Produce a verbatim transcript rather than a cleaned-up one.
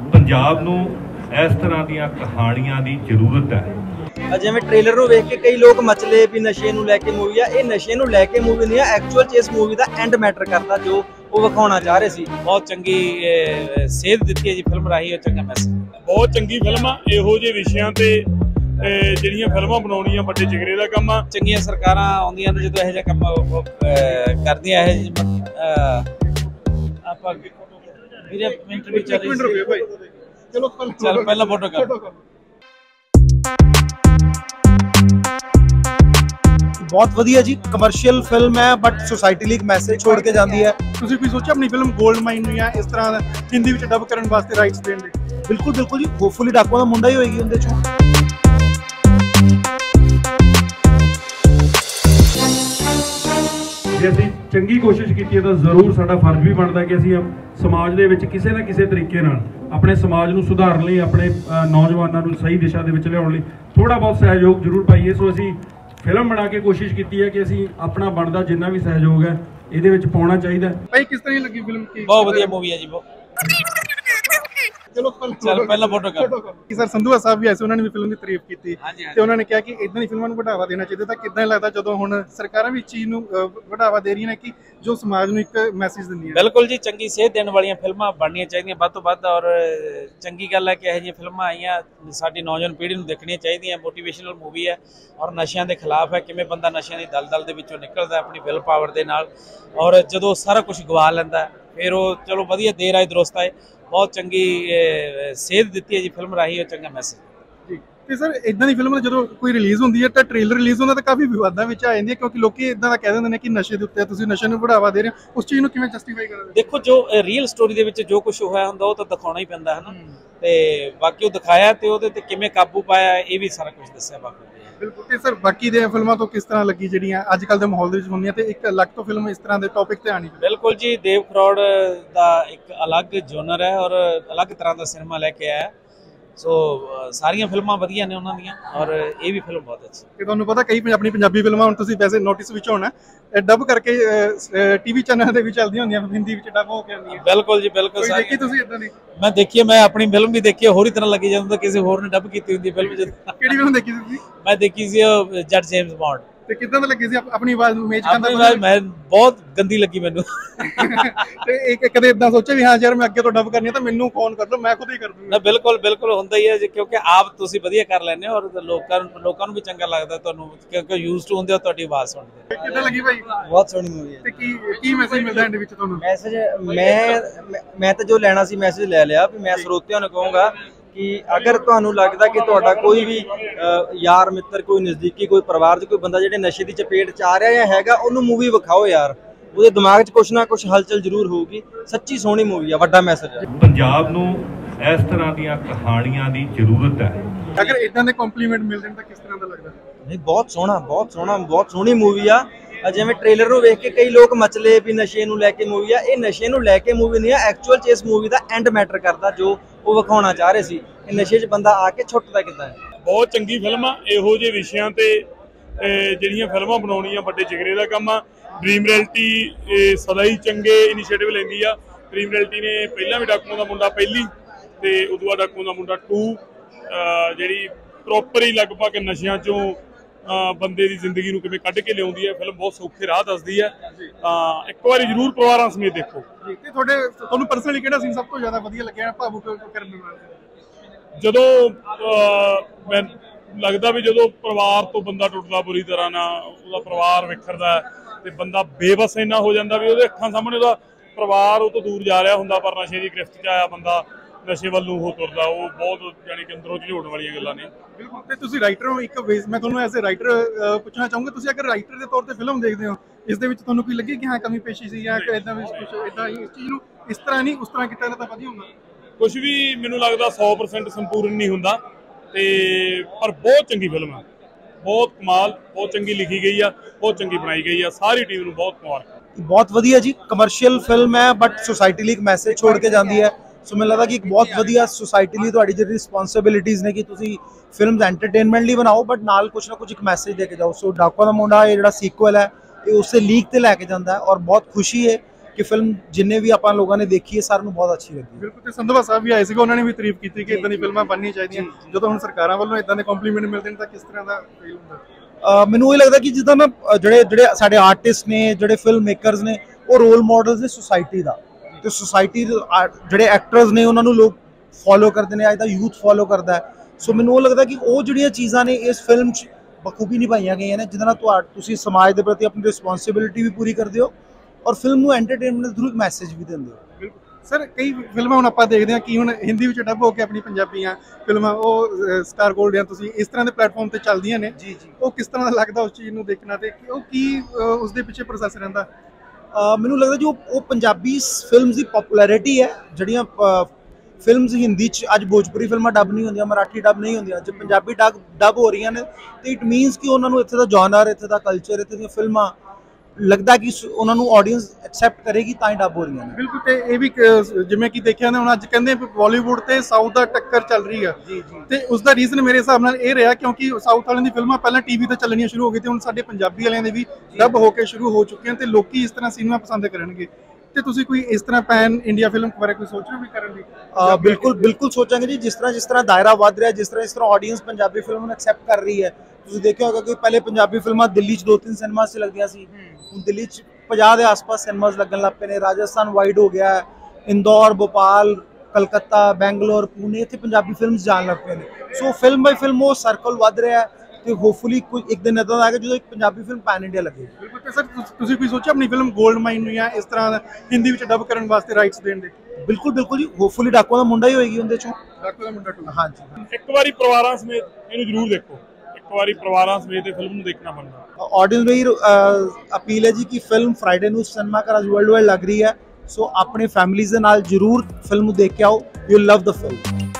पंजाब नूं इस तरह ਦੀਆਂ ਕਹਾਣੀਆਂ ਦੀ ਜ਼ਰੂਰਤ ਹੈ। जिवें ट्रेलर ਨੂੰ ਵੇਖ ਕੇ ਕਈ ਲੋਕ ਮਚਲੇ ਵੀ ਨਸ਼ੇ ਨੂੰ ਲੈ ਕੇ ਮੂਵੀ ਆ, ਇਹ ਨਸ਼ੇ ਨੂੰ ਲੈ ਕੇ ਮੂਵੀ ਨਹੀਂ ਆ, ਐਕਚੁਅਲ ਚ ਇਸ ਮੂਵੀ ਦਾ ਐਂਡ ਮੈਟਰ ਕਰਦਾ ਜੋ ਉਹ ਵਿਖਾਉਣਾ ਚਾਹ ਰਹੇ ਸੀ। ਬਹੁਤ ਚੰਗੀ ਸੇਧ ਦਿੱਤੀ ਹੈ ਜੀ ਫਿਲਮ ਰਾਹੀਂ, ਉਹ ਚੰਗਾ ਮੈਸੇਜ, ਬਹੁਤ ਚੰਗੀ ਫਿਲਮ ਆ। ਇਹੋ ਜਿਹੇ ਵਿਸ਼ਿਆਂ ਤੇ ਜਿਹੜੀਆਂ ਫਿਲਮਾਂ ਬਣਾਉਣੀਆਂ ਵੱਡੇ ਜਿਗਰੇ ਦਾ ਕੰਮ ਆ। ਚੰਗੀਆਂ ਸਰਕਾਰਾਂ ਆਉਂਦੀਆਂ ਨੇ ਜਦੋਂ ਇਹੋ ਜਿਹਾ ਕੰਮ ਕਰਦੀਆਂ, ਇਹ ਆਪਾਂ ਵੀਰੇ ਮਿੰਟ ਵੀ ਚੱਲ ਰਹੀ ਭਾਈ, ਚਲੋ ਚੱਲ ਪਹਿਲਾਂ ਫੋਟੋ ਕਰ। बहुत वधिया जी, कमर्शियल फिल्म है बट सोसाइटी ਲਈ ਇੱਕ ਮੈਸੇਜ ਛੋੜ ਕੇ ਜਾਂਦੀ ਹੈ। ਤੁਸੀਂ ਕੋਈ ਸੋਚਿਆ ਆਪਣੀ ਫਿਲਮ ਗੋਲਡ ਮਾਈਨ ਨੂੰ ਜਾਂ ਇਸ ਤਰ੍ਹਾਂ ਹਿੰਦੀ ਵਿੱਚ ਡਬ ਕਰਨ ਵਾਸਤੇ ਰਾਈਟਸ ਦੇਣ ਦੇ? ਬਿਲਕੁਲ ਬਿਲਕੁਲ ਜੀ, ਹੋਪਫੁਲੀ ਡਾਕੂਆਂ ਦਾ ਮੁੰਡਾ ਹੀ ਹੋਏਗੀ ਉਹਦੇ ਚੋਂ। ਜੇ ਅਸੀਂ ਚੰਗੀ ਕੋਸ਼ਿਸ਼ ਕੀਤੀ ਹੈ ਤਾਂ ਜ਼ਰੂਰ ਸਾਡਾ ਫਰਜ਼ ਵੀ ਬਣਦਾ ਕਿ ਅਸੀਂ ਸਮਾਜ ਦੇ ਵਿੱਚ ਕਿਸੇ ਨਾ ਕਿਸੇ ਤਰੀਕੇ ਨਾਲ ਆਪਣੇ ਸਮਾਜ ਨੂੰ ਸੁਧਾਰਨ ਲਈ, ਆਪਣੇ ਨੌਜਵਾਨਾਂ ਨੂੰ ਸਹੀ ਦਿਸ਼ਾ ਦੇ ਵਿੱਚ ਲਿਆਉਣ ਲਈ ਥੋੜਾ ਬਹੁਤ ਸਹਿਯੋਗ ਜ਼ਰੂਰ ਪਾਈਏ। ਸੋ ਅਸੀਂ ਫਿਲਮ ਬਣਾ ਕੇ ਕੋਸ਼ਿਸ਼ ਕੀਤੀ ਹੈ ਕਿ ਅਸੀਂ ਆਪਣਾ ਬਣਦਾ ਜਿੰਨਾ ਵੀ ਸਹਿਯੋਗ ਹੈ ਇਹਦੇ ਵਿੱਚ ਪਾਉਣਾ ਚਾਹੀਦਾ। ਭਾਈ ਕਿਸ ਤਰ੍ਹਾਂ ਲੱਗੀ ਫਿਲਮ? ਕੀ ਬਹੁਤ ਵਧੀਆ ਮੂਵੀ ਹੈ ਜੀ, ਬਹੁਤ। ਚਲੋ ਚੱਲ ਪਹਿਲਾਂ ਫੋਟੋ ਕਰ। ਕਿ ਸਰ ਸੰਧੂਆ ਸਾਹਿਬ ਵੀ ਐਸੇ, ਉਹਨਾਂ ਨੇ ਵੀ ਫਿਲਮ ਦੀ ਤਾਰੀਫ ਕੀਤੀ ਤੇ ਉਹਨਾਂ ਨੇ ਕਿਹਾ ਕਿ ਇਦਾਂ ਦੀ ਫਿਲਮਾਂ ਨੂੰ ਵਧਾਵਾ ਦੇਣਾ ਚਾਹੀਦਾ। ਤਾਂ ਕਿੱਦਾਂ ਲੱਗਦਾ ਜਦੋਂ ਹੁਣ ਸਰਕਾਰਾਂ ਵੀ ਚੀਜ਼ ਨੂੰ ਵਧਾਵਾ ਦੇ ਰਹੀਆਂ ਨੇ ਕਿ ਜੋ ਸਮਾਜ ਨੂੰ ਇੱਕ ਮੈਸੇਜ ਦਿੰਦੀਆਂ? ਬਿਲਕੁਲ ਜੀ, ਚੰਗੀ ਸੇਧ ਦੇਣ ਵਾਲੀਆਂ ਫਿਲਮਾਂ ਬਣਨੀਆਂ ਚਾਹੀਦੀਆਂ ਵੱਧ ਤੋਂ ਵੱਧ, ਔਰ ਚੰਗੀ ਗੱਲ ਹੈ ਕਿ ਇਹੋ ਜਿਹੀਆਂ ਫਿਲਮਾਂ ਆਈਆਂ ਸਾਡੀ ਨੌਜਵਾਨ ਪੀੜ੍ਹੀ ਨੂੰ ਦੇਖਣੀਆਂ ਚਾਹੀਦੀਆਂ। ਮੋਟੀਵੇਸ਼ਨਲ ਮੂਵੀ ਹੈ ਔਰ ਨਸ਼ਿਆਂ ਦੇ ਖਿਲਾਫ ਹੈ, ਕਿਵੇਂ ਬੰਦਾ ਨਸ਼ਿਆਂ ਦੀ ਦਲਦਲ ਦੇ ਵਿੱਚੋਂ ਨਿਕਲਦਾ ਆਪਣੀ ਵਿਲ ਪਾਵਰ ਦੇ ਨਾਲ, ਔਰ ਜਦੋਂ ਸਾਰਾ ਕੁਝ ਗਵਾ ਲੈਂਦਾ ਫਿਰ ਉਹ ਚਲੋ ਵਧੀਆ ਦੇਰ ਆਏ ਦਰੁਸਤ ਆਏ। ਬਹੁਤ ਚੰਗੀ ਸੇਧ ਦਿੱਤੀ ਹੈ ਜੀ ਫਿਲਮ ਰਾਹੀਂ, ਉਹ ਚੰਗਾ ਮੈਸੇਜ। ਤੇ ਸਰ ਇਦਾਂ ਦੀ ਫਿਲਮ ਜਦੋਂ ਕੋਈ ਰਿਲੀਜ਼ ਹੁੰਦੀ ਹੈ ਤਾਂ ਟ੍ਰੇਲਰ ਰਿਲੀਜ਼ ਹੁੰਦਾ ਤਾਂ ਕਾਫੀ ਵਿਵਾਦਾਂ ਵਿੱਚ ਆ ਜਾਂਦੀ ਹੈ, ਕਿਉਂਕਿ ਲੋਕੀ ਇਦਾਂ ਦਾ ਕਹਿ ਦਿੰਦੇ ਨੇ ਕਿ ਨਸ਼ੇ ਦੇ ਉੱਤੇ ਤੁਸੀਂ ਨਸ਼ੇ ਨੂੰ ਵਧਾਵਾ ਦੇ ਰਹੇ ਹੋ। ਉਸ ਚੀਜ਼ ਨੂੰ ਕਿਵੇਂ ਜਸਟੀਫਾਈ ਕਰਦੇ? ਦੇਖੋ, ਜੋ ਰੀਅਲ ਸਟੋਰੀ ਦੇ ਵਿੱਚ ਜੋ ਕੁਝ ਹੋਇਆ ਹੁੰਦਾ ਉਹ ਤਾਂ ਦਿਖਾਉਣਾ ਹੀ ਪੈਂਦਾ ਹੈ ਨਾ, ਤੇ ਬਾਕੀ ਉਹ ਦਿਖਾਇਆ ਤੇ ਉਹਦੇ ਤੇ ਕਿਵੇਂ ਕਾਬੂ ਪਾਇਆ ਇਹ ਵੀ ਸਾਰਾ ਕੁਝ ਦੱਸਿਆ ਬਾਕੀ। ਬਿਲਕੁਲ। ਤੇ ਸਰ ਬਾਕੀ ਦੇ ਫਿਲਮਾਂ ਤੋਂ ਕਿਸ ਤਰ੍ਹਾਂ ਲੱਗੀ ਜਿਹੜੀਆਂ ਅੱਜ ਕੱਲ੍ਹ ਦੇ ਮਾਹੌਲ ਦੇ ਵਿੱਚ ਹੁੰਦੀਆਂ ਤੇ ਇੱਕ ਅਲੱਗ ਤੋਂ ਫਿਲਮ ਇਸ ਤਰ੍ਹਾਂ ਦੇ ਟੌਪਿਕ ਤੇ ਆਣੀ? ਬਿਲਕੁਲ ਜੀ, ਦੇਵ ਕਰੋੜ ਦਾ ਇੱਕ ਅਲੱਗ ਜੋਨਰ ਹੈ ਔਰ ਅਲੱਗ ਤਰ੍ਹਾਂ ਦਾ ਸਿਨੇਮਾ ਲੈ ਕੇ ਆਇਆ। ਸੋ ਸਾਰੀਆਂ ਫਿਲਮਾਂ ਵਧੀਆ ਨੇ ਉਹਨਾਂ ਦੀਆਂ, ਔਰ ਇਹ ਵੀ ਫਿਲਮ ਬਹੁਤ ਅੱਛੀ। ਤੇ ਤੁਹਾਨੂੰ ਪਤਾ ਕਈ ਆਪਣੀ ਪੰਜਾਬੀ ਫਿਲਮਾਂ ਹੁਣ ਤੁਸੀਂ ਵੈਸੇ ਨੋਟਿਸ ਵਿੱਚ ਹੋਣਾ ਡਬ ਕਰਕੇ ਟੀਵੀ ਚੈਨਲ ਦੇ ਵਿੱਚ ਚੱਲਦੀਆਂ ਹੁੰਦੀਆਂ, ਹਿੰਦੀ ਵਿੱਚ ਡਬ ਹੋ ਕੇ ਆਉਂਦੀਆਂ। ਬਿਲਕੁਲ ਜੀ, ਬਿਲਕੁਲ। ਕੋਈ ਦੇਖੀ ਤੁਸੀਂ ਇਦਾਂ ਦੀ? ਮੈਂ ਦੇਖੀ, ਮੈਂ ਆਪਣੀ ਫਿਲਮ ਵੀ ਦੇਖੀ, ਹੋਰ ਹੀ ਤਰ੍ਹਾਂ ਲੱਗੀ ਜਦੋਂ ਕਿਸੇ ਹੋਰ ਨੇ ਡਬ ਕੀਤੀ ਹੁੰਦੀ ਫਿਲਮ। ਕਿਹੜੀ ਫਿਲਮ ਦੇਖੀ ਤੁਸੀਂ? ਮੈਂ ਦੇਖੀ ਸੀ ਜੱਟ ਜੇਮਸ ਬੌਂਡ। ਤੇ ਕਿੱਦਾਂ ਦਾ ਲੱਗੀ ਸੀ? ਆਪਣੀ ਆਵਾਜ਼ ਨੂੰ ਮੇਚ ਕਰਦਾ? ਮੈਂ ਬਹੁਤ ਗੰਦੀ ਲੱਗੀ ਮੈਨੂੰ। ਤੇ ਇੱਕ ਕਦੇ ਇਦਾਂ ਸੋਚਿਆ ਵੀ ਹਾਂ ਯਾਰ ਮੈਂ ਅੱਗੇ ਤੋਂ ਡਬ ਕਰਨੀ ਹੈ ਤਾਂ ਮੈਨੂੰ ਫੋਨ ਕਰ ਲਓ, ਮੈਂ ਖੁਦ ਹੀ ਕਰ ਦੂੰਗਾ? ਨਾ ਬਿਲਕੁਲ ਬਿਲਕੁਲ ਹੁੰਦਾ ਹੀ ਹੈ, ਕਿਉਂਕਿ ਆਪ ਤੁਸੀਂ ਵਧੀਆ ਕਰ ਲੈਂਦੇ ਹੋ ਔਰ ਲੋਕਾਂ ਨੂੰ ਲੋਕਾਂ ਨੂੰ ਵੀ ਚੰਗਾ ਲੱਗਦਾ ਤੁਹਾਨੂੰ, ਕਿਉਂਕਿ ਯੂਜ਼ ਟੂ ਹੁੰਦੇ ਹੋ ਤੁਹਾਡੀ ਆਵਾਜ਼ ਸੁਣਦੇ। ਕਿੱਦਾਂ ਲੱਗੀ ਭਾਈ? ਬਹੁਤ ਸੋਹਣੀ ਮੂਵੀ ਹੈ। ਤੇ ਕੀ ਕੀ ਮੈਸੇਜ ਮਿਲਦਾ ਐਂਡ ਵਿੱਚ ਤੁਹਾਨੂੰ? ਮੈਸੇਜ ਮੈਂ ਮੈਂ ਤਾਂ ਜੋ ਲੈਣਾ ਸੀ ਮੈਸੇਜ ਲੈ ਲਿਆ। ਵੀ ਮੈਂ ਸਰੋਤਿਆਂ ਨੂੰ ਕਹੂੰਗਾ कि अगर तुहानू लगता कि तुहाडा कोई भी यार मित्र, कोई नज़दीकी, कोई परिवार कोई बंदा जिहड़े नशे की चपेट च आ रहा या हैगा, उहनू मूवी विखाओ यार, ਉਹਦੇ ਦਿਮਾਗ 'ਚ ਕੁਛ ਨਾ ਕੁਛ ਹਲਚਲ ਜ਼ਰੂਰ ਹੋਊਗੀ। ਸੱਚੀ ਸੋਹਣੀ ਮੂਵੀ ਆ, ਵੱਡਾ ਮੈਸੇਜ ਹੈ। ਪੰਜਾਬ ਨੂੰ ਇਸ ਤਰ੍ਹਾਂ ਦੀਆਂ ਕਹਾਣੀਆਂ ਦੀ ਜ਼ਰੂਰਤ ਹੈ। ਅਗਰ ਇਦਾਂ ਦੇ ਕੰਪਲੀਮੈਂਟ ਮਿਲ ਜਾਣ ਤਾਂ ਕਿਸ ਤਰ੍ਹਾਂ ਦਾ ਲੱਗਦਾ? ਨਹੀਂ, ਬਹੁਤ ਸੋਹਣਾ, ਬਹੁਤ ਸੋਹਣਾ, ਬਹੁਤ ਸੋਹਣੀ ਮੂਵੀ ਆ। ਜਿਵੇਂ ਟ੍ਰੇਲਰ ਨੂੰ ਵੇਖ ਕੇ ਕਈ ਲੋਕ ਮਚਲੇ ਵੀ ਨਸ਼ੇ ਨੂੰ ਲੈ ਕੇ ਮੂਵੀ ਆ, ਇਹ ਨਸ਼ੇ ਨੂੰ ਲੈ ਕੇ ਮੂਵੀ ਨਹੀਂ ਆ, ਐਕਚੁਅਲ 'ਚ ਇਸ ਮੂਵੀ ਦਾ ਐਂਡ ਮੈਟਰ ਕਰਦਾ ਜੋ ਉਹ ਵਿਖਾਉਣਾ ਚਾਹ ਰਹੇ ਸੀ ਕਿ ਨਸ਼ੇ 'ਚ ਬੰਦਾ ਆ ਕੇ ਛੁੱਟਦਾ ਕਿੱਦਾਂ ਹੈ। ਬਹੁਤ ਚੰਗੀ ਫਿਲਮ ਆ। ਇਹੋ ਜਿਹੇ ਵਿਸ਼ਿਆਂ ਤੇ ਜਿਹੜੀਆਂ ਫਿਲਮਾਂ ਬਣਾਉਣੀਆਂ ਵੱਡੇ ਜਿਗਰੇ ਦਾ ਕੰਮ ਆ। ਡ੍ਰੀਮ ਰਿਐਲਿਟੀ ਸਦਾ ਹੀ ਚੰਗੇ ਇਨੀਸ਼ੀਏਟਿਵ ਲੈਂਦੀ ਆ। ਡ੍ਰੀਮ ਰਿਐਲਿਟੀ ਨੇ ਪਹਿਲਾਂ ਵੀ ਡਾਕੂਆਂ ਦਾ ਮੁੰਡਾ ਪਹਿਲੀ ਤੇ ਉਦੋਂ ਬਾਅਦ ਡਾਕੂਆਂ ਦਾ ਮੁੰਡਾ ਟੂ, ਜਿਹੜੀ ਪ੍ਰੋਪਰ ਹੀ ਲਗਭਗ ਨਸ਼ਿਆਂ ਚੋਂ ਬੰਦੇ ਦੀ ਜ਼ਿੰਦਗੀ ਨੂੰ ਕਿਵੇਂ ਕੱਢ ਕੇ ਲਿਆਉਂਦੀ ਹੈ। ਫਿਲਮ ਬਹੁਤ ਸੌਖੇ ਰਾਹ ਦੱਸਦੀ ਹੈ, ਤਾਂ ਇੱਕ ਵਾਰੀ ਜ਼ਰੂਰ ਪਰਿਵਾਰਾਂ ਸਮੇਤ ਦੇਖੋ। ਤੇ ਤੁਹਾਡੇ ਤੁਹਾਨੂੰ ਪਰਸਨਲੀ ਕਿਹੜਾ ਸੀਨ ਸਭ ਤੋਂ ਜ਼ਿਆਦਾ ਵਧੀਆ ਲੱਗਿਆ ਭਾਵੁਕ ਕਰਨ ਵਾਲਾ? ਜਦੋਂ ਮੈਂ ਲੱਗਦਾ ਵੀ ਜਦੋਂ ਪਰਿਵਾਰ ਤੋਂ ਬੰਦਾ ਟੁੱਟਦਾ ਬੁਰੀ ਤਰ੍ਹਾਂ ਨਾਲ, ਉਹਦਾ ਪਰਿਵਾਰ ਵਿਖਰਦਾ ਤੇ ਬੰਦਾ ਬੇਬਸ ਇੰਨਾ ਹੋ ਜਾਂਦਾ ਵੀ ਉਹਦੇ ਅੱਖਾਂ ਸਾਹਮਣੇ ਉਹਦਾ ਪਰਿਵਾਰ ਉਹ ਤੋਂ ਦੂਰ ਜਾ ਰਿਹਾ ਹੁੰਦਾ, ਪਰ ਨਸ਼ੇ ਦੀ ਗ੍ਰਿਫਤ 'ਚ ਆਇਆ ਬੰਦਾ ਨਸ਼ੇ ਵੱਲ ਨੂੰ ਉਹ ਤੁਰਦਾ। ਉਹ ਬਹੁਤ ਜਾਣੀ ਕਿ ਅੰਦਰੋਂ ਝਿੜਾਉਣ ਵਾਲੀਆਂ ਗੱਲਾਂ ਨੇ। ਬਿਲਕੁਲ। ਤੇ ਤੁਸੀਂ ਰਾਈਟਰ ਹੋ, ਇੱਕ ਵੇਸ ਮੈਂ ਤੁਹਾਨੂੰ ਐਜ਼ ਅ ਰਾਈਟਰ ਪੁੱਛਣਾ ਚਾਹੂੰਗਾ, ਤੁਸੀਂ ਅਗਰ ਰਾਈਟਰ ਦੇ ਤੌਰ ਤੇ ਫਿਲਮ ਦੇਖਦੇ ਹੋ, ਇਸ ਦੇ ਵਿੱਚ ਤੁਹਾਨੂੰ ਕੋਈ ਲੱਗੇ ਕਿ ਹਾਂ ਕਮੀ ਪੇਸ਼ੀ ਸੀ ਜਾਂ ਇਦਾਂ ਵੀ ਕੁਝ ਇਦਾਂ ਹੀ ਇਸ ਚੀਜ਼ ਨੂੰ ਇਸ ਤਰ੍ਹਾਂ ਨਹੀਂ ਉਸ ਤਰ੍ਹਾਂ ਕੀਤਾ ਤਾਂ ਵਧੀਆ ਹੁੰਦਾ? ਕੁਝ ਵੀ ਮੈਨੂੰ ਲੱਗਦਾ ਸੌ ਪਰਸੈਂਟ ਸੰਪੂਰਨ ਨਹੀਂ ਹੁੰਦਾ, ਤੇ ਪਰ ਬਹੁਤ ਚੰਗੀ ਫਿਲਮ ਆ, ਬਹੁਤ ਕਮਾਲ, ਬਹੁਤ ਚੰਗੀ ਲਿਖੀ ਗਈ ਆ, ਬਹੁਤ ਚੰਗੀ ਬਣਾਈ ਗਈ ਆ। ਸਾਰੀ ਟੀਮ ਨੂੰ ਬਹੁਤ ਮੁਬਾਰਕ। ਬਹੁਤ ਵਧੀਆ ਜੀ, ਕਮਰਸ਼ੀਅਲ ਫਿਲਮ ਹੈ ਬਟ ਸੋਸਾਇਟੀ ਲਈ ਇੱਕ ਮੈਸੇਜ ਛੋੜ ਕੇ ਜਾਂਦੀ ਹੈ। ਸੋ ਮੈਨੂੰ ਲੱਗਦਾ ਕਿ ਇੱਕ ਬਹੁਤ ਵਧੀਆ ਸੋਸਾਇਟੀ ਲਈ ਤੁਹਾਡੀ ਜਿਹੜੀ ਰਿਸਪੌਂਸਿਬਿਲਿਟੀਜ਼ ਨੇ ਕਿ ਤੁਸੀਂ ਫਿਲਮਸ ਐਂਟਰਟੇਨਮੈਂਟ ਲਈ ਬਣਾਓ ਬਟ ਨਾਲ ਕੁਛ ਨਾ ਕੁਛ ਇੱਕ ਮੈਸੇਜ ਦੇ ਕੇ ਜਾਓ। ਸੋ ਡਾਕੂਆਂ ਦਾ ਮੁੰਡਾ ਇਹ ਜਿਹੜਾ ਸੀਕੁਅਲ ਹੈ ਇਹ ਉਸੇ ਲੀਕ ਤੇ ਲੈ ਕੇ ਜਾਂਦਾ ਹੈ ਔਰ ਬਹੁਤ ਖੁਸ਼ੀ ਹੈ ਕਿ ਫਿਲਮ ਜਿੰਨੇ ਵੀ ਆਪਾਂ ਲੋਕਾਂ ਨੇ ਦੇਖੀ ਹੈ ਸਾਰਿਆਂ ਨੂੰ ਬਹੁਤ ਅੱਛੀ ਲੱਗੀ। ਬਿਲਕੁਲ, ਤੇ ਸੰਧਵਾ ਸਾਹਿਬ ਵੀ ਆਏ ਸੀਗੇ, ਉਹਨਾਂ ਨੇ ਵੀ ਤਾਰੀਫ ਕੀਤੀ ਕਿ ਇਦਾਂ ਦੀ ਫਿਲਮਾਂ ਬਣਨੀ ਚਾਹੀਦੀਆਂ। ਜਦੋਂ ਹੁਣ ਸਰਕਾਰਾਂ ਵੱਲੋਂ ਇਦਾਂ ਦੇ ਕੰਪਲੀਮੈਂਟ ਮਿਲਦੇ ਨੇ ਤਾਂ ਕਿਸ ਤਰ੍ਹਾਂ ਦਾ ਫੀਲ ਹੁੰਦਾ? ਮੈਨੂੰ ਇਹ ਲੱਗਦਾ ਕਿ ਜਿੱਦਾਂ ਨਾ ਜਿਹੜੇ ਜਿਹੜੇ ਸਾਡੇ ਆਰਟਿਸਟ ਨੇ, ਜਿਹੜੇ ਫਿਲਮ ਮੇਕਰਸ ਨੇ, ਉਹ ਰੋਲ ਮਾਡਲਸ ਨੇ ਸੁਸਾਇਟੀ ਦਾ, ਤੇ ਸੁਸਾਇਟੀ ਜਿਹੜੇ ਐਕਟਰਸ ਨੇ ਉਹਨਾਂ ਨੂੰ ਲੋਕ ਫੋਲੋ ਕਰਦੇ ਨੇ, ਅੱਜ ਦਾ ਯੂਥ ਫੋਲੋ ਕਰਦਾ ਹੈ। ਸੋ ਮੈਨੂੰ ਉਹ ਲੱਗਦਾ ਕਿ ਉਹ ਜਿਹੜੀਆਂ ਚੀਜ਼ਾਂ ਨੇ ਇਸ ਫਿਲਮ 'ਚ ਬਖੂਬੀ ਨਿਭਾਈਆਂ ਗਈਆਂ ਨੇ, ਜਿਹਦੇ ਨਾਲ ਤੁਹਾ ਤੁਸੀਂ ਸਮਾਜ ਦੇ ਪ੍ਰਤੀ ਆਪਣੀ ਰਿਸਪੌਂਸਿਬਿਲਿਟੀ ਵੀ ਪੂਰੀ ਕਰਦੇ ਹੋ ਔਰ ਫਿਲਮ ਨੂੰ ਐਂਟਰਟੇਨਮੈਂਟ ਦੇ ਥਰੂ ਇੱਕ ਮੈਸੇਜ ਵੀ ਦਿੰਦੇ ਹੋ। ਬਿਲਕੁਲ ਸਰ, ਕਈ ਫਿਲਮਾਂ ਹੁਣ ਆਪਾਂ ਦੇਖਦੇ ਹਾਂ ਕਿ ਹੁਣ ਹਿੰਦੀ ਵਿੱਚ ਡੱਬ ਹੋ ਕੇ ਆਪਣੀ ਪੰਜਾਬੀਆਂ ਫਿਲਮਾਂ ਉਹ ਸਟਾਰ ਗੋਲਡ ਜਾਂ ਤੁਸੀਂ ਇਸ ਤਰ੍ਹਾਂ ਦੇ ਪਲੇਟਫਾਰਮ ਤੇ ਚੱਲਦੀਆਂ ਨੇ ਜੀ ਜੀ ਉਹ ਕਿਸ ਤਰ੍ਹਾਂ ਦਾ ਲੱਗਦਾ ਉਸ ਚੀਜ਼ ਨੂੰ ਦੇਖਣਾ, ਤੇ ਉਹ ਕੀ ਉਸ ਦੇ ਪਿੱਛੇ ਪ੍ਰੋਸੈਸ ਰਹਿੰਦਾ? ਮੈਨੂੰ ਲੱਗਦਾ ਜੋ ਉਹ ਪੰਜਾਬੀ ਫਿਲਮਸ ਦੀ ਪਪੂਲੈਰਿਟੀ ਹੈ, ਜਿਹੜੀਆਂ ਫਿਲਮਸ ਹਿੰਦੀ 'ਚ ਅੱਜ ਭੋਜਪੁਰੀ ਫਿਲਮਾਂ ਡੱਬ ਨਹੀਂ ਹੁੰਦੀਆਂ, ਮਰਾਠੀ ਡੱਬ ਨਹੀਂ ਹੁੰਦੀਆਂ, ਜੇ ਪੰਜਾਬੀ ਡੱਬ ਡੱਬ ਹੋ ਰਹੀਆਂ ਨੇ ਤੇ ਇਟ ਮੀਨਸ ਕਿ ਉਹਨਾਂ ਨੂੰ ਇੱਥੇ ਦਾ ਜੌਨਰ, ਇੱਥੇ ਦਾ ਕਲਚਰ, ਇੱਥੇ ਦੀਆਂ ਫਿਲਮਾਂ ਲੱਗਦਾ ਕਿ ਉਹਨਾਂ ਨੂੰ ਆਡੀਅנס ਐਕਸੈਪਟ ਕਰੇਗੀ ਤਾਂ ਹੀ ਡੱਬ ਹੋ ਰਹੀਆਂ ਨੇ। ਬਿਲਕੁਲ, ਤੇ ਇਹ ਵੀ ਜਿਵੇਂ ਕਿ ਦੇਖਿਆ ਨਾ ਹੁਣ ਅੱਜ ਕਹਿੰਦੇ ਬਾਲੀਵੁੱਡ ਤੇ ਸਾਊਥ ਦਾ ਟੱਕਰ ਚੱਲ ਰਹੀ ਆ ਜੀ ਜੀ, ਤੇ ਉਸ ਦਾ ਰੀਜ਼ਨ ਮੇਰੇ ਹਿਸਾਬ ਨਾਲ ਇਹ ਰਿਹਾ ਕਿਉਂਕਿ ਸਾਊਥ ਵਾਲਿਆਂ ਦੀ ਫਿਲਮਾਂ ਪਹਿਲਾਂ ਟੀਵੀ ਤੇ ਚੱਲਣੀਆਂ ਸ਼ੁਰੂ ਹੋ ਗਈ ਤੇ ਹੁਣ ਸਾਡੇ ਪੰਜਾਬੀ ਵਾਲਿਆਂ ਦੇ ਵੀ ਡੱਬ ਹੋ ਕੇ ਸ਼ੁਰੂ ਹੋ ਚੁੱਕੀਆਂ ਤੇ ਲੋਕੀ ਇਸ ਤਰ੍ਹਾਂ ਸਿਨੇਮਾ ਪਸੰਦ ਕਰਨਗੇ। ਤੇ ਤੁਸੀਂ ਕੋਈ ਇਸ ਤਰ੍ਹਾਂ ਪੈਨ ਇੰਡੀਆ ਫਿਲਮ ਬਾਰੇ ਕੋਈ ਸੋਚ ਰਹੇ ਹੋ ਵੀ ਕਰਨ ਦੀ? ਬਿਲਕੁਲ ਬਿਲਕੁਲ ਸੋਚਾਂਗੇ ਜੀ, ਜਿਸ ਤਰ੍ਹਾਂ ਜਿਸ ਤਰ੍ਹਾਂ ਦਾਇਰਾ ਵੱਧ ਰਿਹਾ, ਜਿਸ ਤਰ੍ਹਾਂ ਇਸ ਤਰ੍ਹਾਂ ਆਡੀਅנס ਪੰਜਾਬੀ ਫਿਲਮ ਨੂੰ ਐਕਸੈਪਟ ਕਰ ਰਹੀ ਹੈ। ਤੁਸੀਂ ਦੇਖਿਆ ਹੋਗਾ ਕਿ ਪਹਿਲੇ ਪੰਜਾਬੀ ਫਿਲਮਾਂ ਦਿੱਲੀ 'ਚ ਦੋ ਤਿੰਨ ਸਿਨੇਮਾਸ 'ਚ ਲੱਗਦੀਆਂ ਸੀ, ਹੁਣ ਦਿੱਲੀ 'ਚ ਪੰਜਾਹ ਦੇ ਆਸ-ਪਾਸ ਸਿਨੇਮਾਸ ਲੱਗਣ ਲੱਗ ਪਏ ਨੇ। ਰਾਜਸਥਾਨ ਵਾਈਡ ਹੋ ਗਿਆ, ਇੰਦੌਰ, ਭੋਪਾਲ, ਕਲਕੱਤਾ, ਬੈਂਗਲੋਰ, ਪੂਨੇ, ਇੱਥੇ ਪੰਜਾਬੀ ਫਿਲਮਸ ਜਾਣ ਲੱਗ ਪਏ ਨੇ। ਸੋ ਫਿਲਮ ਬਾਈ ਫਿਲਮ ਉਹ ਸਰਕਲ ਵੱਧ ਰਿਹਾ ਤੇ ਹੋਪਫੁਲੀ ਕੋਈ ਇੱਕ ਦਿਨ ਇੱਦਾਂ ਦਾ ਆਏਗਾ ਜਦੋਂ ਇੱਕ ਪੰਜਾਬੀ ਫਿਲਮ ਪੈਨ ਇੰਡੀਆ ਲੱਗੇ। ਬਿਲਕੁਲ, ਤੇ ਸਰ ਤੁਸੀਂ ਕੋਈ ਸੋਚਿਆ ਆਪਣੀ ਫਿਲਮ ਗੋਲਡ ਮਾਈਨ ਨੂੰ ਜਾਂ ਇਸ ਤਰ੍ਹਾਂ ਹਿੰਦੀ ਵਿੱਚ ਡੱਬ ਕਰਨ ਵਾਸਤੇ ਰਾਈਟਸ ਦੇਣ ਦੇ? ਬਿਲਕੁਲ ਬਿਲਕੁਲ ਜੀ, ਹੋਪਫੁਲੀ ਡਾਕੂਆਂ ਦਾ ਮੁੰਡਾ ਹੀ ਹੋਏਗੀ ਉਹਦੇ 'ਚੋਂ। ਡਾਕੂ ਦਾ ਮੁੰਡਾ ਟੂ, ਹਾਂਜੀ। ਇੱਕ ਵਾਰੀ ਪਰਿਵਾਰਾਂ ਸਮੇਤ ਇਹਨੂੰ ਜ਼ਰੂਰ ਦੇਖੋ, ਇੱਕ ਵਾਰੀ ਪਰਿਵਾਰਾਂ ਸਮੇਤ ਇਹ ਫਿਲਮ ਨੂੰ ਦੇਖਣਾ ਬਣਦਾ। ਆਡੀਅנס ਨੂੰ ਅਪੀਲ ਹੈ ਜੀ ਕਿ ਫਿਲਮ ਫਰਾਈਡੇ ਨੂੰ ਸਿਨੇਮਾ ਘਰਾਂ 'ਚ ਵਰਲਡ ਵਾਈਡ ਲੱਗ ਰਹੀ ਹੈ, ਸੋ ਆਪਣੇ ਫੈਮਿਲੀਜ਼ ਦੇ ਨਾਲ ਜ਼ਰੂਰ ਫਿਲਮ ਨੂੰ ਦੇਖ ਕੇ ਆਓ, ਯੂ ਲਵ ਦ ਫਿਲਮ।